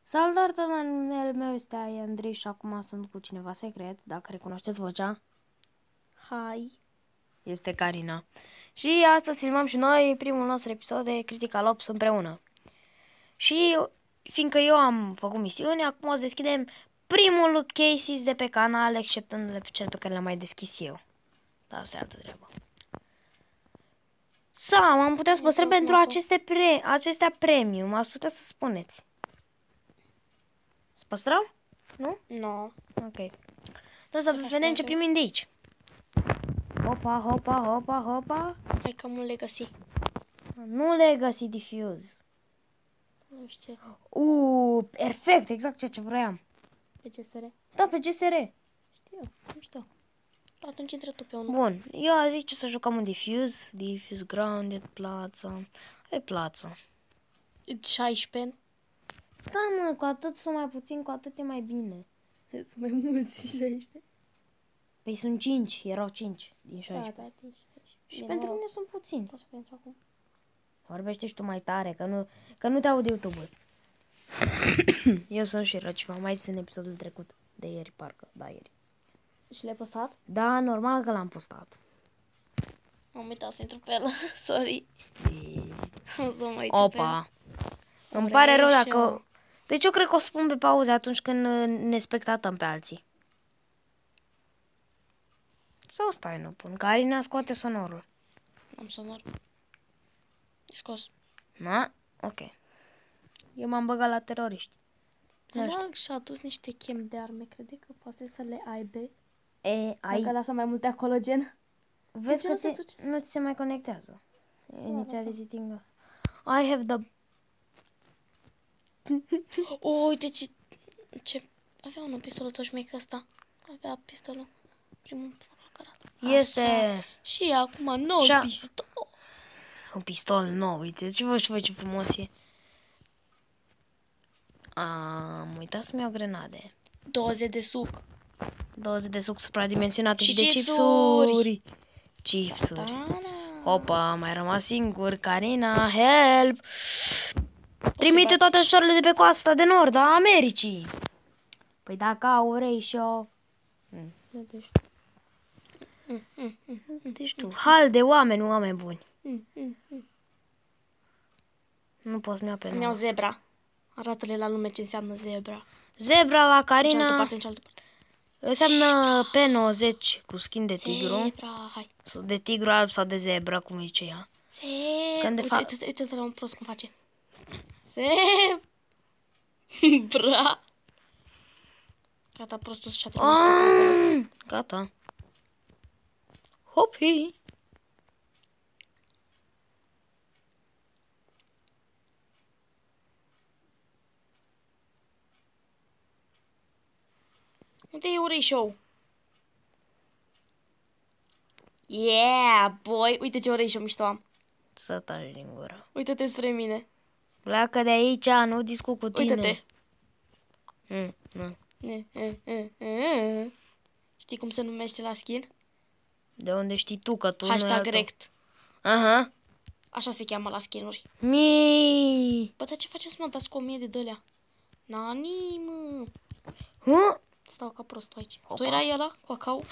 Salutare, numele meu este Andrei și acum sunt cu cineva secret, dacă recunoașteți vocea. Hai. Este Carina. Și astăzi filmăm și noi primul nostru episod de Critical Ops împreună. Și fiindcă eu am făcut misiuni, acum o să deschidem primul cases de pe canal, exceptându-le pe cel pe care l-am mai deschis eu. Da, asta e altă treabă. Sau am putea să păstrăm pentru acestea premium, ați putea să spuneți. Să păstrăm? Nu? No. Ok. Să vedem ce primim de aici. Hopa, hopa, hopa, hopa. Hai că am un legacy. Nu Legacy Diffuse. Nu știu. Perfect, exact ceea ce vroiam. Pe GSR? Da, pe GSR. Știu, nu știu. Atunci intră tu pe unul. Bun, eu zic să jucăm un Diffuse Grounded, plață. E plață. 16. Da, mă, cu atât sunt mai puțin, cu atât e mai bine. Sunt mai mulți 16. Păi sunt 5, erau 5 din 16. Da, 15. Și pentru mine sunt puțini. Da, pentru acum. Vorbește și tu mai tare, că nu te aud YouTube-ul. Eu sunt și răciva, mai zis în episodul trecut. De ieri, parcă, da, ieri. Și l-ai postat? Da, normal că l-am postat. Am uitat să intru pe el. Sorry. O să mă uit pe Opa. Îmi pare rău dacă... Deci eu cred că o spun pe pauze atunci când ne spectatăm pe alții. Sau stai, nu pun. Carina, scoate sonorul. Am sonor. E scos. Na? Ok. Eu m-am băgat la teroriști. Da, și-a adus niște chem de arme. Crede că poate să le aibă. Ai... Dacă lasă mai multe acolo, gen. Vezi că nu ți se mai conectează. Initializing. I have the... Uite ce... Avea un pistol toșmec ăsta. Avea pistolul. Primul foc. Este... Așa. Și acum nou pistol. Un pistol nou, uite, ce frumos e. Am uitat să-mi iau grenade. Doze de suc. Doze de suc supradimensionate și de chipsuri. Chipsuri. Opa, mai rămas singur. Carina, help! Trimite toate ajutoarele de pe coasta de nord a Americii. Păi dacă au ratio... Deci tu, hal de oameni buni. Nu pot să-mi iau pe mi-au zebra. Arată-le la lume ce înseamnă zebra. Zebra la Carina... În cealaltă parte. Înseamnă P90 cu skin de tigru. Zebra, hai. De tigru alb sau de zebra, cum zice ea. Zebra. Uite-te la un prost cum face. Zebra. Gata, prostul și-a terminat. Gata. Hopi. Unde e urei show? Yeah, boy! Uite ce urei show mișto am. Să taci din gură. Uite-te spre mine. Pleacă de aici, nu discut cu tine. Uite-te. Nu. Știi cum se numește la skin? De unde știi tu că tu Hashtag rect. Aha. Așa se cheamă la skin-uri. Bă, dar ce faceți, mă? Dați cu 1000 de dălea. Nani, mă. Stau ca prostul aici. Opa. Tu erai ăla cu acau?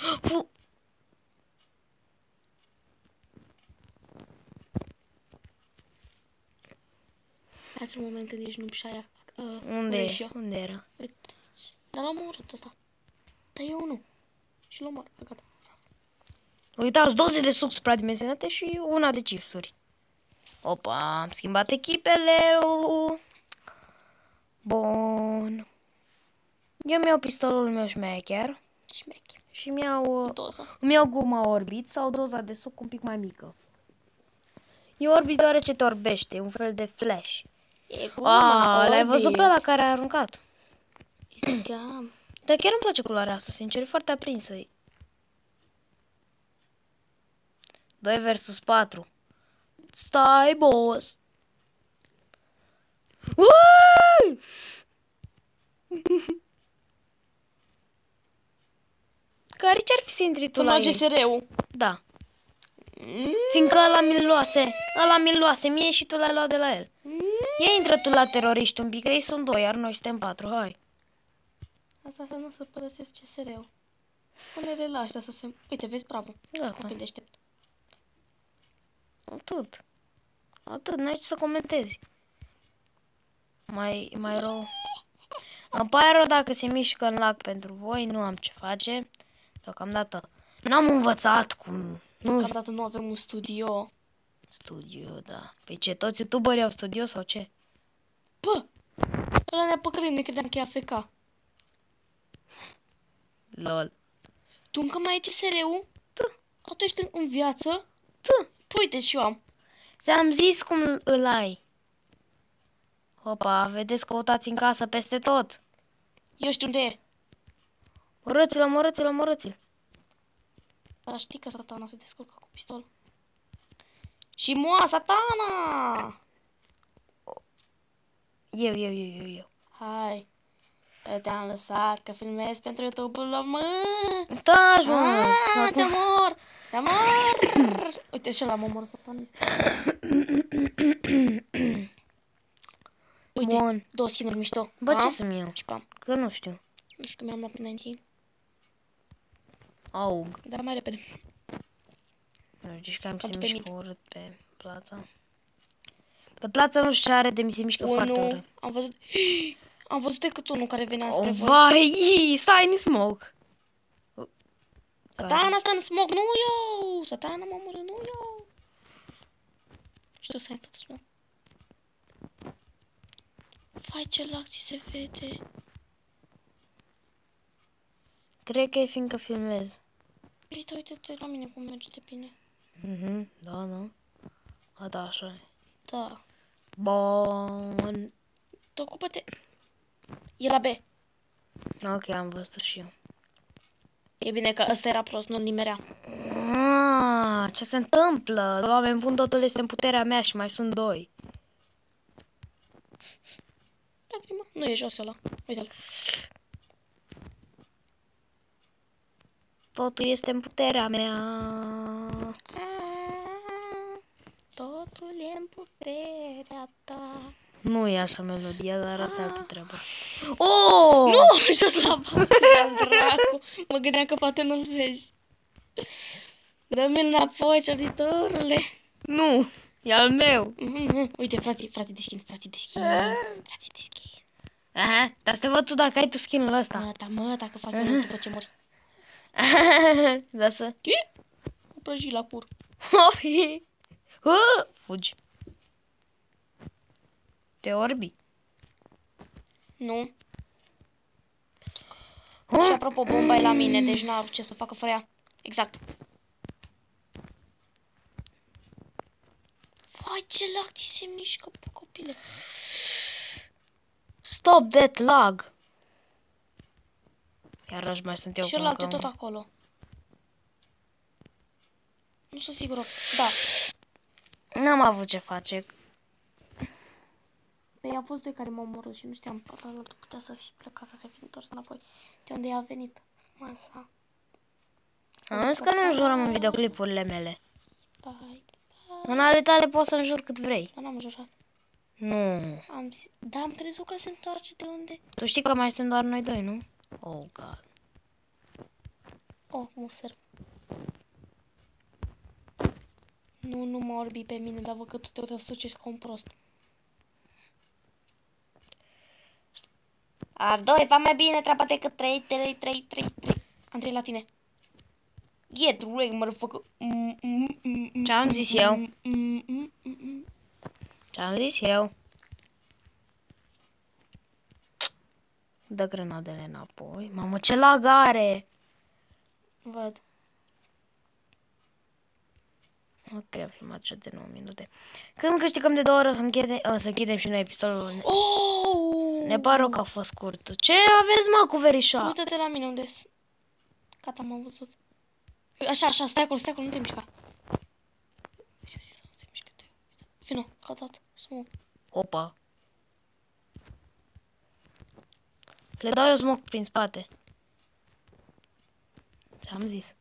Într-un moment când ești nu pșaia. Unde era? Uite aici. Dar l-am omorât ăsta. Dar eu nu. Și l-am omorât. Gata. Uitați, 20 de suc supradimensionate și una de chipsuri. Opa, am schimbat echipele. Bun. Eu mi-au pistolul meu șmecher. Și îmi iau guma Orbit sau doza de suc un pic mai mică. E Orbit deoarece te orbește, un fel de flash. L-ai văzut pe ăla care a aruncat? Dar chiar îmi place culoarea asta, sincer, e foarte aprinsă. 2 versus 4. Stai, boss! Care ce-ar fi să intri tu la el? GSR-ul. Da. Fiindcă ăla mi-l luase. Mie și tu l-ai luat de la el. Ia intră tu la teroriști un pic, că ei sunt 2, iar noi suntem 4, hai. Asta înseamnă să părăsesc CSR-ul. Pune-le la ăștia să se... Uite, vezi, bravo. Gata. Copil deștept. Atât. Atât, n-ai ce să comentezi. Mai rău. Îmi pare rău dacă se mișcă în lac pentru voi, nu am ce face. Deocamdată n-am învățat cum... Nu. Deocamdată nu avem un studio. Studio, da. Păi ce, toți youtuberii au studio sau ce? Bă! Ăla ne-a păcălit, noi credeam că e AFK. Lol. Tu încă mai ai CSR-ul? Da. Tu ești în viață? Da. Păi uite și eu am. Ți-am zis cum îl ai. Opa, vedeți, căutați în casă peste tot. Eu știu unde e. Omorâți-l. Dar știi că Satana se descurcă cu pistol. Și moa, Satana! Eu. Hai. Te-am lăsat că filmez pentru YouTube-ul lor, mă! Taci, mă! Te mor! Te mor! Uite, și ăla mă omoră satanist. Uite, Bun. 2 skin-uri mișto. Bă, ce să-mi iau? Și pam. Că nu știu. Nu știu că mi-am luat 19. Aug. Dar mai repede. Nu știu, că am se Cam pe mișcă mid. urât pe plața. Pe plața nu știu ce are, de mi se mișcă foarte urât. Am văzut decât unul care venea spre voi. Vai, stai în smoke. Satana stă în smog, nu eu! Satana mă omoră, nu eu! Știu să ai tot smog. Vai, ce lac ți se vede. Cred că e fiindcă filmez. Uite la mine cum merge de bine. Da. A, da, așa e. Da. Bun. Tu ocupă-te. E la B. Ok, am văzut și eu. E bine că ăsta era prost, nu-l nimerea. Ce se întâmplă? Oameni buni, totul este în puterea mea și mai sunt 2. Lacrima. Nu e jos ăla. Uite-l. Totul este în puterea mea. Totul e în puterea ta. Nu e așa melodia, dar asta e altă treabă. Oh! Nu, jos la bani, dracu. Mă gândeam că poate nu-l vezi. Dă-mi înapoi, ciorditorule. Nu, e al meu. Uite, frații de skin. Aha, dar să te văd tu dacă ai tu skin-ul ăsta. Mă, dacă fac eu după ce mori. Da să... O prăji la cur. Fugi. Te orbi. Nu. Și apropo, bomba e la mine, deci n-am ce să facă fără ea. Exact. Vai, ce lag ți se mișcă, copile. Stop that lag. Iarăși mai sunt eu și ăla tot acolo. Nu sunt sigură. Da. N-am avut ce face. Păi a fost 2 care m-au omorât și nu știam, poate altul putea să fi plecat, să se fi întors înapoi. De unde a venit masa? Am zis că nu înjurăm în videoclipurile mele. Bye. În ale tale poți să înjuri cât vrei. Dar n-am jurat. Nu. Da, am crezut că se întoarce de unde? Tu știi că mai suntem doar noi 2, nu? Oh, God. Oh, mă observ. Nu mă orbi pe mine, dar văd că tu te răsucești ca un prost. Ar 2, va mai bine treaba decât 3. Am 3 la tine. Get ready, motherfucker. Ce-am zis eu? Ce-am zis eu? Dă grenadele înapoi. Mamă, ce lag are! Văd. Ok, am filmat și de 9 minute. Când câștigăm de 2 ore să închidem și noi episodul. Oh! Ne pare că a fost scurt. Ce aveți, mă, cu verișa? Uită-te la mine unde -s. Gata, m-am văzut. Așa, stai acolo, nu te mișca. Se mișcă te. Vino, că a dat. Smoke. Opa. Le dau eu smoke prin spate. Ți-am zis.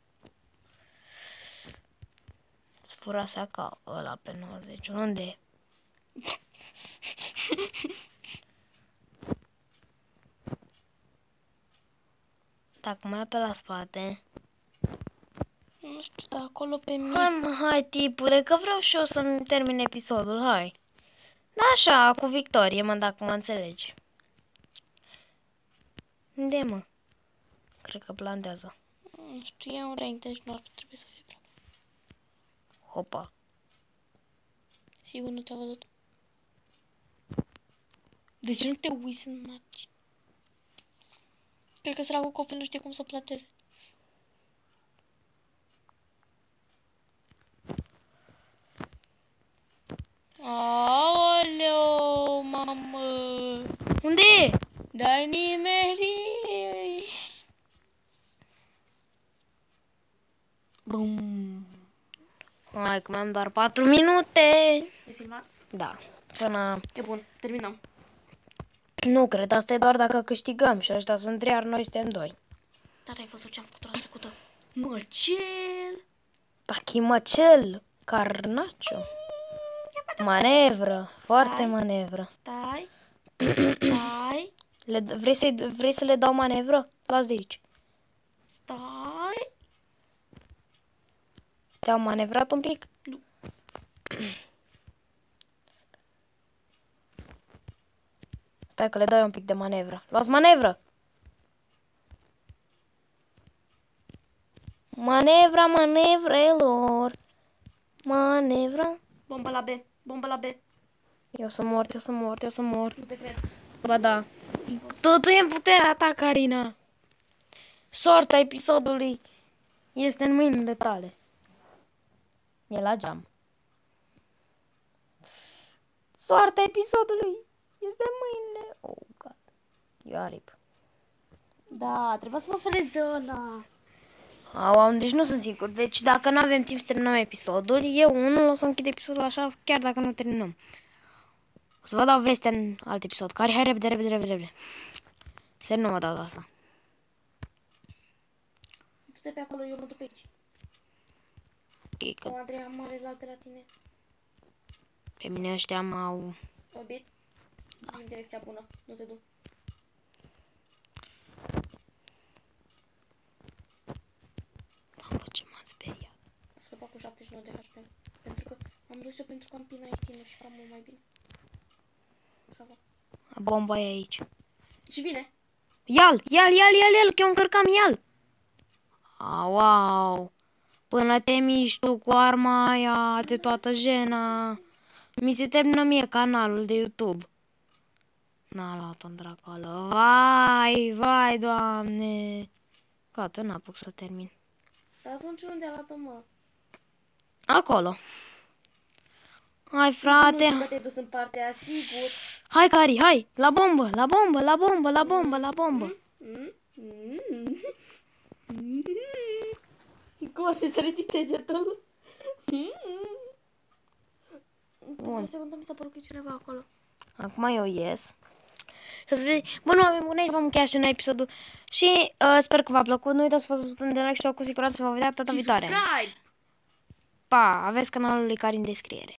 Îți furasea ca ăla pe 90. Unde e? Dacă mai pe la spate. Nu știu, dar acolo pe mine. Hai, mă, hai, tipule, că vreau și eu să-mi termin episodul, hai. Da, așa, cu victorie, mă, dacă mă înțelegi. Unde, mă? Cred că plantează. Nu știu, e un rank, deci nu ar trebui să fie prea. Hopa. Sigur nu te-a văzut. De ce nu te uiți în match? Cred că săracul copil nu știe cum să planteze. Aoleu, mamă! Unde e? Dai nimerii! Bum! Hai, că mai am doar 4 minute. E filmat? Da. Până... E bun, terminăm. Nu cred, asta e doar dacă câștigăm și ăștia sunt 3, iar noi suntem 2. Dar ai văzut ce am făcut la trecută? Măcel! Tachimacel, Carnacio. Manevră, foarte manevră. Stai. Stai. Vrei să le dau manevră? Las de aici. Stai. Te-au manevrat un pic? Nu. Stai că le dau un pic de manevră. Luați manevră! Manevra, manevrelor. Manevra. Bomba la B. Bomba la B. Eu sunt mort, eu sunt mort, eu sunt mort. Nu te cred. Ba da. Totul e în puterea ta, Carina. Soarta episodului este în mâinile tale. E la geam. Soarta episodului este în mâinile... Oh, God. Eu arip. Da, trebuie să mă felezi de ăla. Au, deci nu sunt sigur. Deci dacă nu avem timp să terminăm episodul, eu unul o să închid episodul așa, chiar dacă nu terminăm. O să vă dau vestea în alt episod. Care, hai repede, repede, repede, repede. Să nu mă dau de asta. Du-te pe acolo, eu mă duc pe aici. E că O, Andreea, mare la de la tine. pe mine ăștia m-au... Orbit? Da. În direcția bună, nu te du. Mamă, ce m-am speriat. O să fac cu 79 de HP. Pentru că am dus eu pentru că am pina itinul și fac mult mai bine. Bravo. Bomba e aici. Și vine. Ia-l, că eu încărcam, ia-l. Wow. Până te miști tu cu arma aia de toată jena. Mi se termină mie canalul de YouTube. N-a luat-o în dracolă. Vai, Doamne. Gata, n-apuc să termin. Dar atunci unde a luat-o, mă? Acolo. Hai, frate. Nu că te-ai dus în partea aia, sigur. Hai, Cari, hai. La bombă, la bombă, la bombă, la bombă, la bombă. Cum o să sări degetul? Bun. O secundă mi s-a părut că e cineva acolo. Acum eu ies. Și o să vezi, bun, oameni buni, aici vom încheia și noi episodul. Și sper că v-a plăcut. Nu uitați să apăsați butonul de like și cu siguranță vă vedea data viitoare. Subscribe! Pa, aveți canalul lui Cari în descriere.